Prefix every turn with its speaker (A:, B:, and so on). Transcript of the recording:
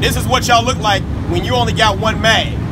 A: This is what y'all look like when you only got one mag.